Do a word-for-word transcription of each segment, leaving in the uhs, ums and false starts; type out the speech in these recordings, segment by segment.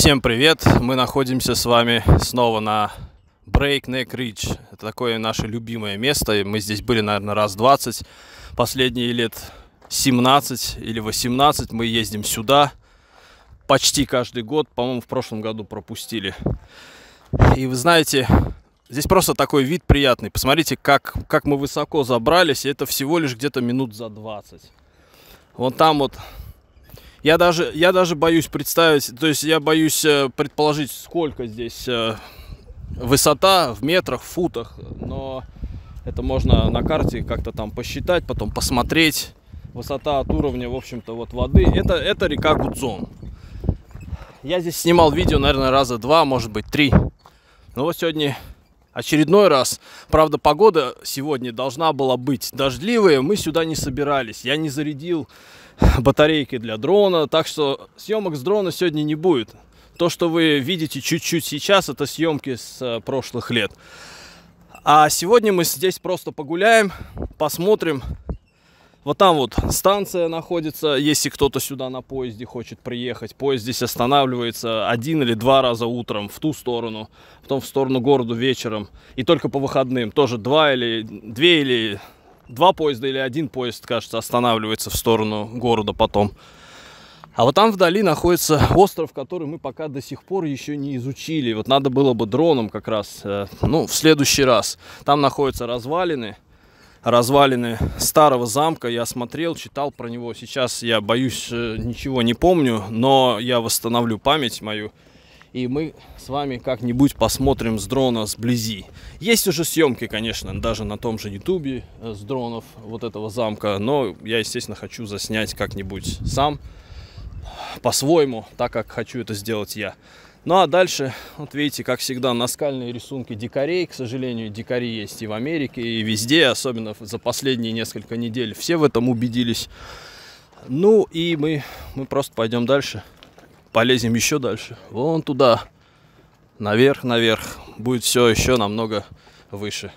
Всем привет! Мы находимся с вами снова на Breakneck Ridge. Это такое наше любимое место. Мы здесь были, наверное, раз двадцать. Последние лет семнадцать или восемнадцать мы ездим сюда. Почти каждый год. По-моему, в прошлом году пропустили. И вы знаете, здесь просто такой вид приятный. Посмотрите, как, как мы высоко забрались. И это всего лишь где-то минут за двадцать. Вон там вот... Я даже, я даже боюсь представить, то есть я боюсь э, предположить, сколько здесь э, высота в метрах, в футах, но это можно на карте как-то там посчитать, потом посмотреть. Высота от уровня, в общем-то, вот воды. Это, это река Гудзон. Я здесь снимал видео, наверное, раза два, может быть, три. Но вот сегодня очередной раз. Правда, погода сегодня должна была быть дождливая, мы сюда не собирались. Я не зарядил батарейки для дрона, так что съемок с дрона сегодня не будет. То, что вы видите чуть-чуть сейчас, это съемки с uh, прошлых лет. А сегодня мы здесь просто погуляем, посмотрим. Вот там вот станция находится, если кто-то сюда на поезде хочет приехать. Поезд здесь останавливается один или два раза утром в ту сторону, потом в сторону города вечером. И только по выходным тоже два или две или... Два поезда или один поезд, кажется, останавливается в сторону города потом. А вот там вдали находится остров, который мы пока до сих пор еще не изучили. Вот надо было бы дроном как раз, ну, в следующий раз. Там находятся развалины, развалины старого замка. Я смотрел, читал про него. Сейчас я боюсь, ничего не помню, но я восстановлю память мою. И мы с вами как-нибудь посмотрим с дрона сблизи. Есть уже съемки, конечно, даже на том же ютубе с дронов вот этого замка. Но я, естественно, хочу заснять как-нибудь сам, по-своему, так как хочу это сделать я. Ну а дальше, вот видите, как всегда, наскальные рисунки дикарей. К сожалению, дикари есть и в Америке, и везде, особенно за последние несколько недель. Все в этом убедились. Ну и мы, мы просто пойдем дальше. Полезем еще дальше, вон туда, наверх, наверх, будет все еще намного выше.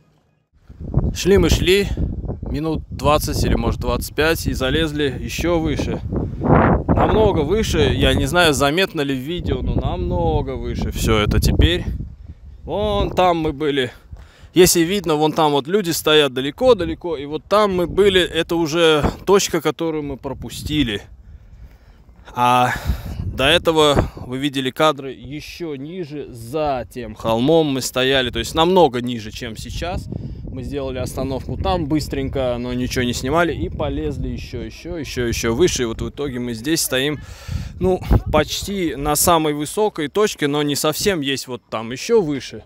Шли мы, шли, минут двадцать или может двадцать пять, и залезли еще выше. Намного выше, я не знаю, заметно ли в видео, но намного выше все это теперь. Вон там мы были, если видно, вон там вот люди стоят далеко-далеко, и вот там мы были, это уже точка, которую мы пропустили. А до этого вы видели кадры еще ниже, за тем холмом мы стояли, то есть намного ниже, чем сейчас. Мы сделали остановку там быстренько, но ничего не снимали, и полезли еще, еще, еще, еще выше. И вот в итоге мы здесь стоим, ну, почти на самой высокой точке, но не совсем, есть вот там еще выше.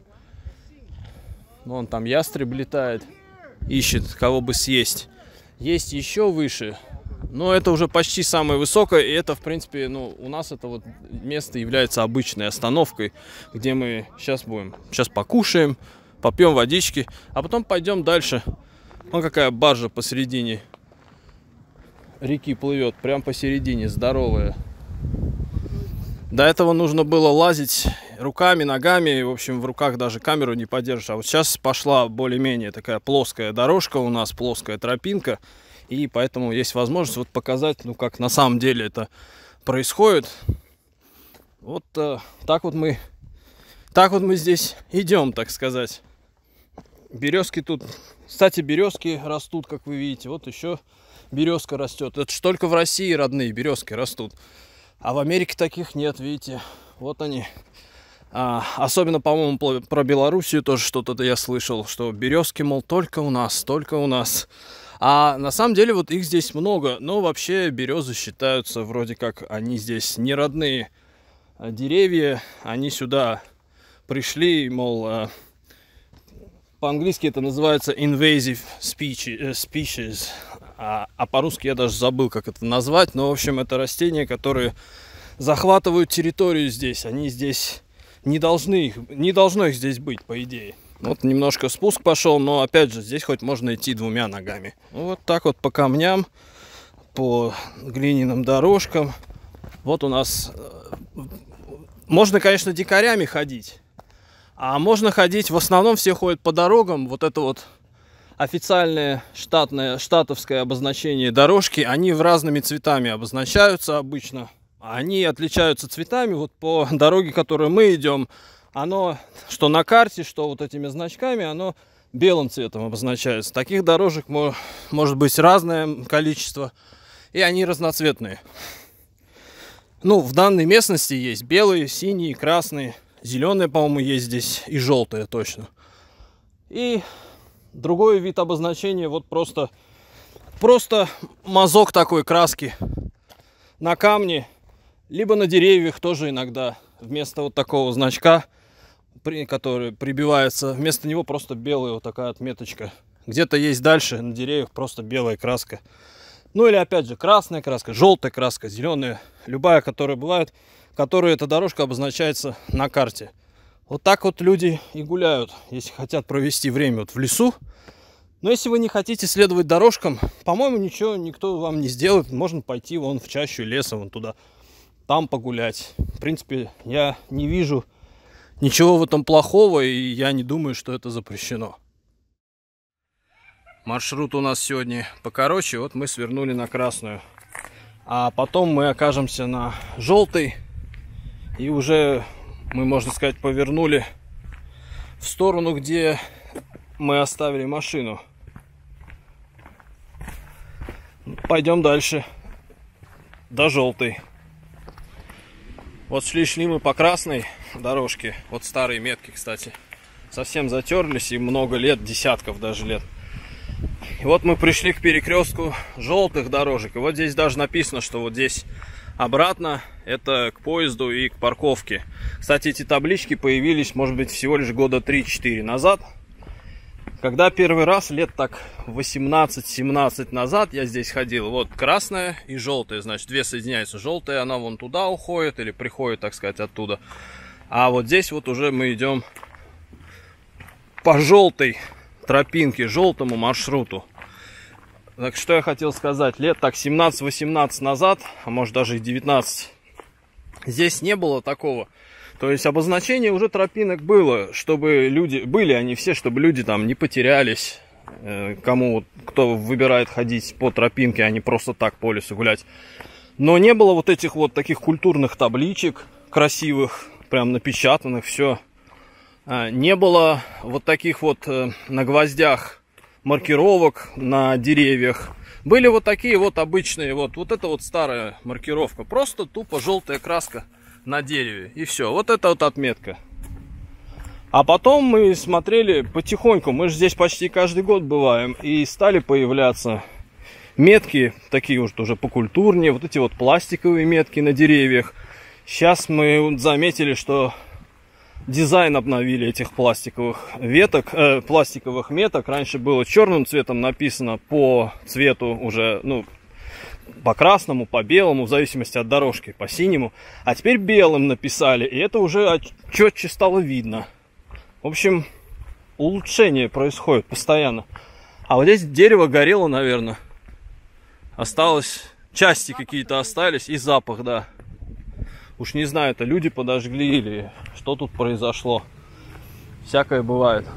Вон там ястреб летает, ищет, кого бы съесть. Есть еще выше. Но это уже почти самое высокое, и это, в принципе, ну, у нас это вот место является обычной остановкой, где мы сейчас будем, сейчас покушаем, попьем водички, а потом пойдем дальше. Вон какая баржа посередине реки плывет, прям посередине, здоровая. До этого нужно было лазить руками, ногами, в общем, в руках даже камеру не подержишь. А вот сейчас пошла более-менее такая плоская дорожка у нас, плоская тропинка. И поэтому есть возможность вот показать, ну, как на самом деле это происходит. Вот э, так вот мы, так вот мы здесь идем, так сказать. Березки тут, кстати, березки растут, как вы видите. Вот еще березка растет. Это ж только в России родные березки растут. А в Америке таких нет, видите. Вот они. А, особенно, по-моему, про Белоруссию тоже что-то я слышал, что березки, мол, только у нас, только у нас. А на самом деле вот их здесь много, но вообще березы считаются вроде как они здесь не родные деревья, они сюда пришли, мол, по-английски это называется invasive species, а, а по-русски я даже забыл, как это назвать, но в общем это растения, которые захватывают территорию здесь, они здесь не должны, не должно их здесь быть, по идее. Вот немножко спуск пошел, но опять же здесь хоть можно идти двумя ногами. Вот так вот по камням, по глиняным дорожкам. Вот у нас можно, конечно, дикарями ходить, а можно ходить, в основном все ходят по дорогам. Вот это вот официальное штатное, штатовское обозначение дорожки, они в разными цветами обозначаются обычно. они отличаются цветами. Вот по дороге, которой мы идем, оно, что на карте, что вот этими значками, оно белым цветом обозначается. Таких дорожек может быть разное количество, и они разноцветные. Ну, в данной местности есть белые, синие, красные, зеленые, по-моему, есть здесь, и желтые точно. И другой вид обозначения, вот просто, просто мазок такой краски на камне, либо на деревьях тоже иногда вместо вот такого значка, который прибивается, вместо него просто белая вот такая отметочка. Где-то есть дальше на деревьях просто белая краска. Ну или опять же красная краска, желтая краска, зеленая, любая, которая бывает, которой эта дорожка обозначается на карте. Вот так вот люди и гуляют, если хотят провести время вот в лесу. Но если вы не хотите следовать дорожкам, по-моему, ничего никто вам не сделает. Можно пойти вон в чащу леса, вон туда, там погулять. В принципе, я не вижу ничего в этом плохого, и я не думаю, что это запрещено. Маршрут у нас сегодня покороче, вот мы свернули на красную. А потом мы окажемся на желтой, и уже мы, можно сказать, повернули в сторону, где мы оставили машину. Пойдем дальше, до желтой. Вот шли-шли мы по красной дорожке, вот старые метки, кстати, совсем затерлись, и много лет, десятков даже лет. И вот мы пришли к перекрестку желтых дорожек, и вот здесь даже написано, что вот здесь обратно это к поезду и к парковке. Кстати, эти таблички появились, может быть, всего лишь года три-четыре назад. Когда первый раз, лет так восемнадцать-семнадцать назад я здесь ходил, вот красная и желтая, значит, две соединяются. Желтая, она вон туда уходит или приходит, так сказать, оттуда. А вот здесь вот уже мы идем по желтой тропинке, желтому маршруту. Так что я хотел сказать, лет так семнадцать-восемнадцать назад, а может даже и девятнадцать, здесь не было такого. То есть обозначение уже тропинок было, чтобы люди, были они все, чтобы люди там не потерялись, кому, кто выбирает ходить по тропинке, а не просто так по лесу гулять. Но не было вот этих вот таких культурных табличек красивых, прям напечатанных, все. Не было вот таких вот на гвоздях маркировок на деревьях. Были вот такие вот обычные, вот, вот это вот старая маркировка, просто тупо желтая краска на дереве, и все, вот это вот отметка. А потом мы смотрели потихоньку, мы же здесь почти каждый год бываем, и стали появляться метки, такие вот уже покультурнее, вот эти вот пластиковые метки на деревьях. Сейчас мы заметили, что дизайн обновили этих пластиковых веток, э, пластиковых меток. Раньше было черным цветом написано, по цвету уже, ну, по красному, по белому, в зависимости от дорожки, по синему. А теперь белым написали, и это уже четче стало видно. В общем, улучшение происходит постоянно. А вот здесь дерево горело, наверное. Осталось, части какие-то остались, и запах, да. Уж не знаю, это люди подожгли или что тут произошло. Всякое бывает.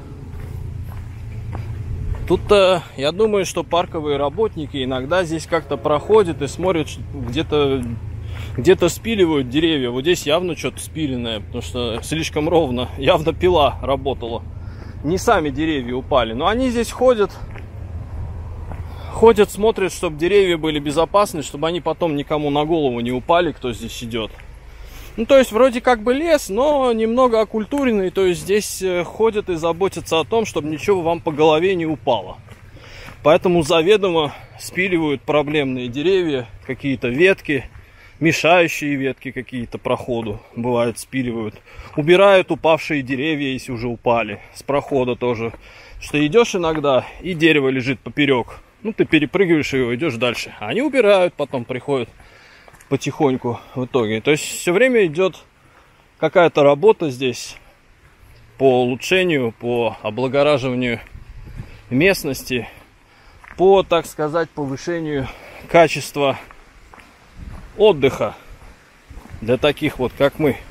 Тут-то, я думаю, что парковые работники иногда здесь как-то проходят и смотрят, где-то где-то спиливают деревья. Вот здесь явно что-то спиленное, потому что слишком ровно. Явно пила работала. Не сами деревья упали, но они здесь ходят. Ходят, смотрят, чтобы деревья были безопасны, чтобы они потом никому на голову не упали, кто здесь идет. Ну, то есть, вроде как бы лес, но немного окультуренный. То есть, здесь ходят и заботятся о том, чтобы ничего вам по голове не упало. Поэтому заведомо спиливают проблемные деревья, какие-то ветки, мешающие ветки какие-то проходу, бывает, спиливают. Убирают упавшие деревья, если уже упали, с прохода тоже. Что идешь иногда, и дерево лежит поперек. Ну, ты перепрыгиваешь его, идешь дальше. А они убирают, потом приходят потихоньку в итоге. То есть все время идет какая-то работа здесь по улучшению, по облагораживанию местности, по, так сказать, повышению качества отдыха для таких вот, как мы.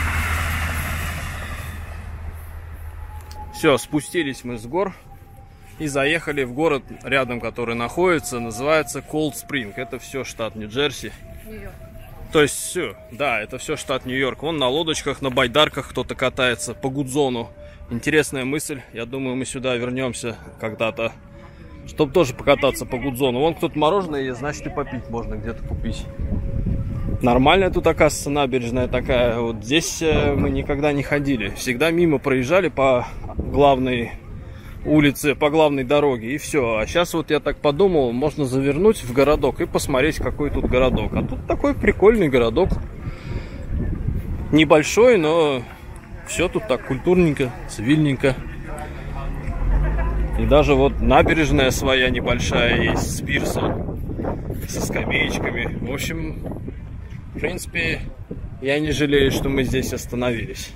Все, спустились мы с гор. И заехали в город рядом, который находится, называется Колд Спринг. Это все штат Нью-Джерси. Нью-Йорк. То есть все, да, это все штат Нью-Йорк. Вон на лодочках, на байдарках кто-то катается по Гудзону. Интересная мысль. Я думаю, мы сюда вернемся когда-то, чтобы тоже покататься по Гудзону. Вон кто-то мороженое ест, значит и попить можно где-то купить. Нормальная тут, оказывается, набережная такая. Вот здесь мы никогда не ходили. Всегда мимо проезжали по главной улице, по главной дороге, и все. А сейчас вот я так подумал, можно завернуть в городок и посмотреть, какой тут городок. А тут такой прикольный городок. Небольшой, но все тут так культурненько, цивильненько. И даже вот набережная своя небольшая есть с пирсом, со скамеечками. В общем, в принципе, я не жалею, что мы здесь остановились.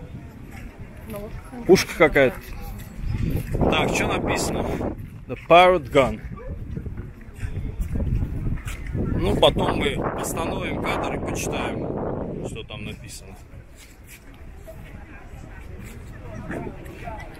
Пушка какая-то. Так, что написано? The Pirate Gun. Ну, потом мы остановим кадр и почитаем, что там написано.